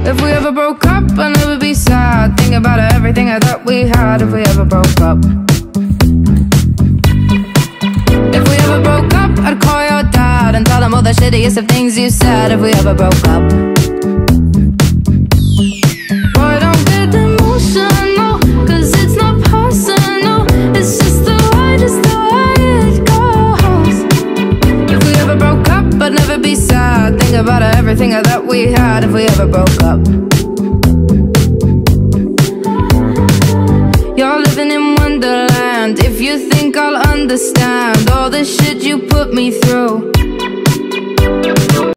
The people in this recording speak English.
If we ever broke up, I'd never be sad. Think about everything I thought we had. If we ever broke up, if we ever broke up, I'd call your dad and tell him all the shittiest of things you said. If we ever broke up, boy, don't get emotional, 'cause it's not personal. It's just the way it goes. If we ever broke up, I'd never be sad. Think about everything I thought we had. If we ever broke up, you're living in Wonderland. If you think I'll understand all the shit you put me through,